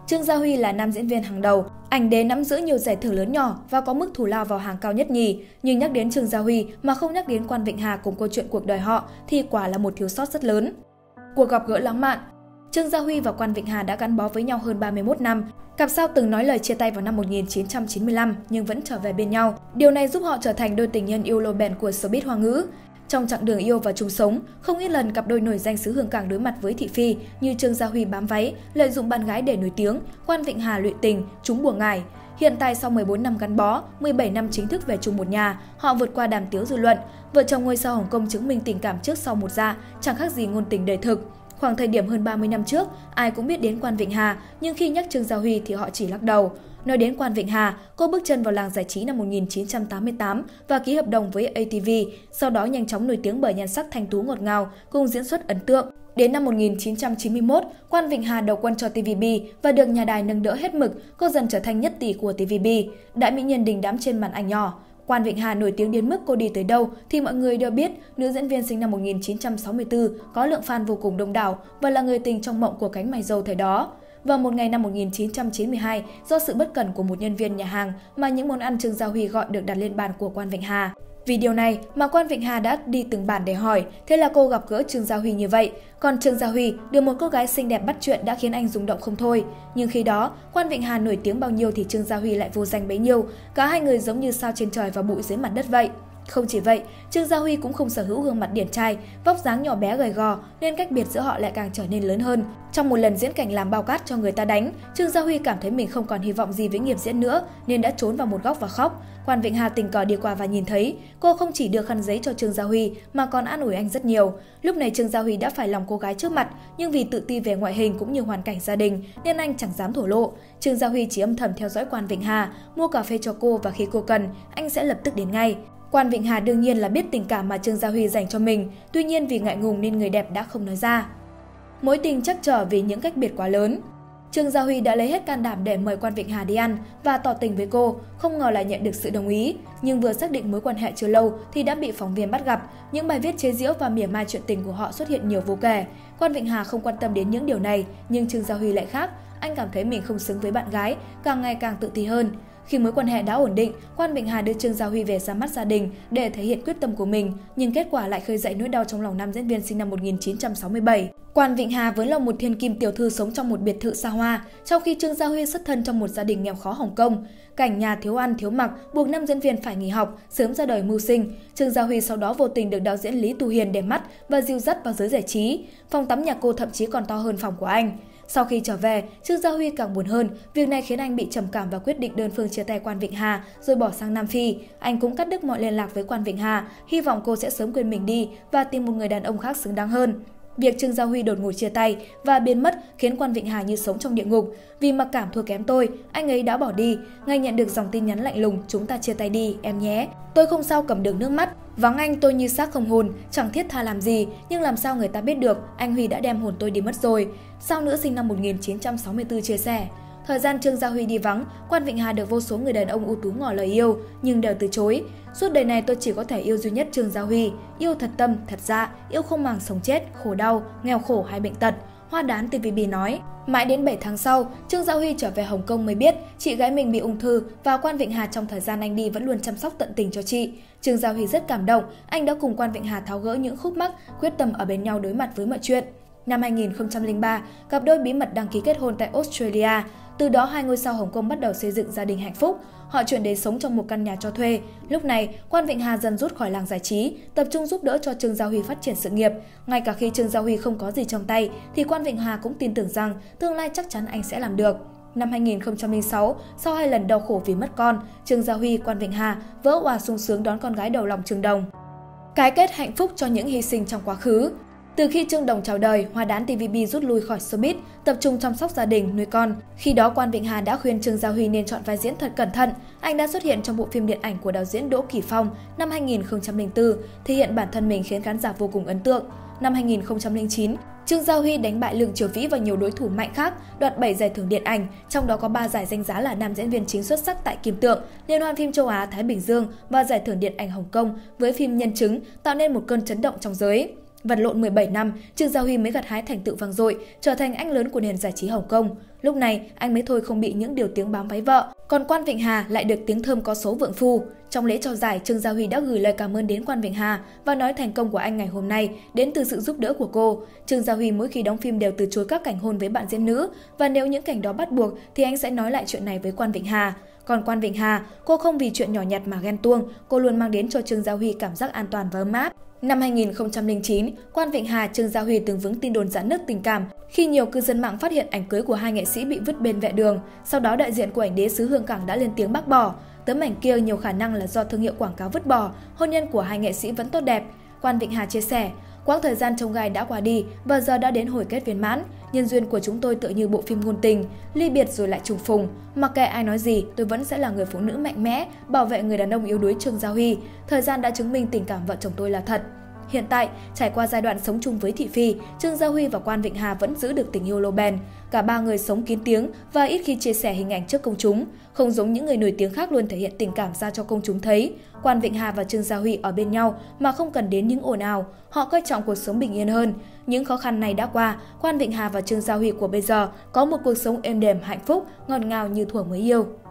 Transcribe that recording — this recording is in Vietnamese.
Trương Gia Huy là nam diễn viên hàng đầu, ảnh đế nắm giữ nhiều giải thưởng lớn nhỏ và có mức thù lao vào hàng cao nhất nhì. Nhưng nhắc đến Trương Gia Huy mà không nhắc đến Quan Vịnh Hà cùng câu chuyện cuộc đời họ thì quả là một thiếu sót rất lớn. Cuộc gặp gỡ lãng mạn. Trương Gia Huy và Quan Vịnh Hà đã gắn bó với nhau hơn 31 năm. Cặp sao từng nói lời chia tay vào năm 1995 nhưng vẫn trở về bên nhau. Điều này giúp họ trở thành đôi tình nhân yêu lâu bền của showbiz Hoa ngữ. Trong chặng đường yêu và chung sống, không ít lần cặp đôi nổi danh xứ Hương Cảng đối mặt với thị phi như Trương Gia Huy bám váy, lợi dụng bạn gái để nổi tiếng, Quan Vịnh Hà lụy tình, trúng bùa ngải. Hiện tại sau 14 năm gắn bó, 17 năm chính thức về chung một nhà, họ vượt qua đàm tiếu dư luận. Vợ chồng ngôi sao Hồng Kông chứng minh tình cảm trước sau một dạ, chẳng khác gì ngôn tình đời thực. Khoảng thời điểm hơn 30 năm trước, ai cũng biết đến Quan Vịnh Hà, nhưng khi nhắc Trương Gia Huy thì họ chỉ lắc đầu. Nói đến Quan Vịnh Hà, cô bước chân vào làng giải trí năm 1988 và ký hợp đồng với ATV, sau đó nhanh chóng nổi tiếng bởi nhan sắc thanh tú ngọt ngào cùng diễn xuất ấn tượng. Đến năm 1991, Quan Vịnh Hà đầu quân cho TVB và được nhà đài nâng đỡ hết mực, cô dần trở thành nhất tỷ của TVB, đại mỹ nhân đình đám trên màn ảnh nhỏ. Quan Vịnh Hà nổi tiếng đến mức cô đi tới đâu thì mọi người đều biết, nữ diễn viên sinh năm 1964 có lượng fan vô cùng đông đảo và là người tình trong mộng của cánh mày râu thời đó. Vào một ngày năm 1992, do sự bất cẩn của một nhân viên nhà hàng mà những món ăn Trương Gia Huy gọi được đặt lên bàn của Quan Vịnh Hà. Vì điều này mà Quan Vịnh Hà đã đi từng bản để hỏi, thế là cô gặp gỡ Trương Gia Huy như vậy. Còn Trương Gia Huy được một cô gái xinh đẹp bắt chuyện đã khiến anh rung động không thôi. Nhưng khi đó, Quan Vịnh Hà nổi tiếng bao nhiêu thì Trương Gia Huy lại vô danh bấy nhiêu. Cả hai người giống như sao trên trời và bụi dưới mặt đất vậy. Không chỉ vậy, Trương Gia Huy cũng không sở hữu gương mặt điển trai, vóc dáng nhỏ bé gầy gò nên cách biệt giữa họ lại càng trở nên lớn hơn. Trong một lần diễn cảnh làm bao cát cho người ta đánh, Trương Gia Huy cảm thấy mình không còn hy vọng gì với nghiệp diễn nữa nên đã trốn vào một góc và khóc. Quan Vịnh Hà tình cờ đi qua và nhìn thấy, cô không chỉ đưa khăn giấy cho Trương Gia Huy mà còn an ủi anh rất nhiều. Lúc này Trương Gia Huy đã phải lòng cô gái trước mặt, nhưng vì tự ti về ngoại hình cũng như hoàn cảnh gia đình nên anh chẳng dám thổ lộ. Trương Gia Huy chỉ âm thầm theo dõi Quan Vịnh Hà, mua cà phê cho cô và khi cô cần, anh sẽ lập tức đến ngay. Quan Vịnh Hà đương nhiên là biết tình cảm mà Trương Gia Huy dành cho mình, tuy nhiên vì ngại ngùng nên người đẹp đã không nói ra. Mối tình trắc trở vì những cách biệt quá lớn. Trương Gia Huy đã lấy hết can đảm để mời Quan Vịnh Hà đi ăn và tỏ tình với cô, không ngờ lại nhận được sự đồng ý. Nhưng vừa xác định mối quan hệ chưa lâu thì đã bị phóng viên bắt gặp. Những bài viết chế giễu và mỉa mai chuyện tình của họ xuất hiện nhiều vô kể. Quan Vịnh Hà không quan tâm đến những điều này, nhưng Trương Gia Huy lại khác. Anh cảm thấy mình không xứng với bạn gái, càng ngày càng tự ti hơn. Khi mối quan hệ đã ổn định, Quan Vịnh Hà đưa Trương Gia Huy về ra mắt gia đình để thể hiện quyết tâm của mình, nhưng kết quả lại khơi dậy nỗi đau trong lòng nam diễn viên sinh năm 1967. Quan Vịnh Hà vốn là một thiên kim tiểu thư sống trong một biệt thự xa hoa, trong khi Trương Gia Huy xuất thân trong một gia đình nghèo khó Hồng Kông. Cảnh nhà thiếu ăn thiếu mặc buộc nam diễn viên phải nghỉ học, sớm ra đời mưu sinh. Trương Gia Huy sau đó vô tình được đạo diễn Lý Tu Hiền để mắt và dìu dắt vào giới giải trí. Phòng tắm nhà cô thậm chí còn to hơn phòng của anh. Sau khi trở về, Trương Gia Huy càng buồn hơn, việc này khiến anh bị trầm cảm và quyết định đơn phương chia tay Quan Vịnh Hà rồi bỏ sang Nam Phi. Anh cũng cắt đứt mọi liên lạc với Quan Vịnh Hà, hy vọng cô sẽ sớm quên mình đi và tìm một người đàn ông khác xứng đáng hơn. Việc Trương Gia Huy đột ngột chia tay và biến mất khiến Quan Vịnh Hà như sống trong địa ngục. Vì mặc cảm thua kém tôi, anh ấy đã bỏ đi. Ngay nhận được dòng tin nhắn lạnh lùng, chúng ta chia tay đi, em nhé. Tôi không sao cầm được nước mắt. Vắng anh tôi như xác không hồn, chẳng thiết tha làm gì. Nhưng làm sao người ta biết được, anh Huy đã đem hồn tôi đi mất rồi. Sao nữ sinh năm 1964 chia sẻ. Thời gian Trương Gia Huy đi vắng, Quan Vịnh Hà được vô số người đàn ông ưu tú ngỏ lời yêu, nhưng đều từ chối. Suốt đời này tôi chỉ có thể yêu duy nhất Trương Gia Huy, yêu thật tâm, thật dạ, yêu không màng sống chết, khổ đau, nghèo khổ hay bệnh tật. Hoa đán TVB nói. Mãi đến 7 tháng sau, Trương Gia Huy trở về Hồng Kông mới biết chị gái mình bị ung thư và Quan Vịnh Hà trong thời gian anh đi vẫn luôn chăm sóc tận tình cho chị. Trương Gia Huy rất cảm động, anh đã cùng Quan Vịnh Hà tháo gỡ những khúc mắc, quyết tâm ở bên nhau đối mặt với mọi chuyện. Năm 2003, cặp đôi bí mật đăng ký kết hôn tại Australia. Từ đó hai ngôi sao Hồng Kông bắt đầu xây dựng gia đình hạnh phúc. Họ chuyển đến sống trong một căn nhà cho thuê. Lúc này, Quan Vịnh Hà dần rút khỏi làng giải trí, tập trung giúp đỡ cho Trương Gia Huy phát triển sự nghiệp. Ngay cả khi Trương Gia Huy không có gì trong tay, thì Quan Vịnh Hà cũng tin tưởng rằng tương lai chắc chắn anh sẽ làm được. Năm 2006, sau 2 lần đau khổ vì mất con, Trương Gia Huy, Quan Vịnh Hà vỡ òa sung sướng đón con gái đầu lòng Trương Đồng. Cái kết hạnh phúc cho những hy sinh trong quá khứ. Từ khi Trương Đồng chào đời, Hoa đán TVB rút lui khỏi showbiz, tập trung chăm sóc gia đình, nuôi con. Khi đó, Quan Vịnh Hà đã khuyên Trương Gia Huy nên chọn vai diễn thật cẩn thận. Anh đã xuất hiện trong bộ phim điện ảnh của đạo diễn Đỗ Kỳ Phong năm 2004, thể hiện bản thân mình khiến khán giả vô cùng ấn tượng. Năm 2009, Trương Gia Huy đánh bại Lương Triều Vĩ và nhiều đối thủ mạnh khác, đoạt 7 giải thưởng điện ảnh, trong đó có 3 giải danh giá là nam diễn viên chính xuất sắc tại Kim Tượng, Liên hoan phim châu Á Thái Bình Dương và giải thưởng điện ảnh Hồng Kông với phim Nhân chứng, tạo nên một cơn chấn động trong giới. Vật lộn 17 năm, Trương Gia Huy mới gặt hái thành tựu vang dội, trở thành anh lớn của nền giải trí Hồng Kông. Lúc này, anh mới thôi không bị những điều tiếng bám váy vợ, còn Quan Vịnh Hà lại được tiếng thơm có số vượng phu. Trong lễ trao giải, Trương Gia Huy đã gửi lời cảm ơn đến Quan Vịnh Hà và nói thành công của anh ngày hôm nay đến từ sự giúp đỡ của cô. Trương Gia Huy mỗi khi đóng phim đều từ chối các cảnh hôn với bạn diễn nữ, và nếu những cảnh đó bắt buộc thì anh sẽ nói lại chuyện này với Quan Vịnh Hà. Còn Quan Vịnh Hà, cô không vì chuyện nhỏ nhặt mà ghen tuông, cô luôn mang đến cho Trương Gia Huy cảm giác an toàn và ấm áp. Năm 2009, Quan Vịnh Hà, Trương Gia Huy từng vướng tin đồn rạn nứt tình cảm khi nhiều cư dân mạng phát hiện ảnh cưới của hai nghệ sĩ bị vứt bên vệ đường. Sau đó đại diện của ảnh đế xứ Hương Cảng đã lên tiếng bác bỏ. Tấm ảnh kia nhiều khả năng là do thương hiệu quảng cáo vứt bỏ, hôn nhân của hai nghệ sĩ vẫn tốt đẹp. Quan Vịnh Hà chia sẻ, quãng thời gian chông gai đã qua đi và giờ đã đến hồi kết viên mãn. Nhân duyên của chúng tôi tựa như bộ phim ngôn tình, ly biệt rồi lại trùng phùng. Mặc kệ ai nói gì, tôi vẫn sẽ là người phụ nữ mạnh mẽ, bảo vệ người đàn ông yếu đuối Trương Gia Huy. Thời gian đã chứng minh tình cảm vợ chồng tôi là thật. Hiện tại, trải qua giai đoạn sống chung với thị phi, Trương Gia Huy và Quan Vịnh Hà vẫn giữ được tình yêu lâu bền. Cả ba người sống kín tiếng và ít khi chia sẻ hình ảnh trước công chúng, không giống những người nổi tiếng khác luôn thể hiện tình cảm ra cho công chúng thấy. Quan Vịnh Hà và Trương Gia Huy ở bên nhau mà không cần đến những ồn ào, họ coi trọng cuộc sống bình yên hơn. Những khó khăn này đã qua, Quan Vịnh Hà và Trương Gia Huy của bây giờ có một cuộc sống êm đềm, hạnh phúc, ngọt ngào như thuở mới yêu.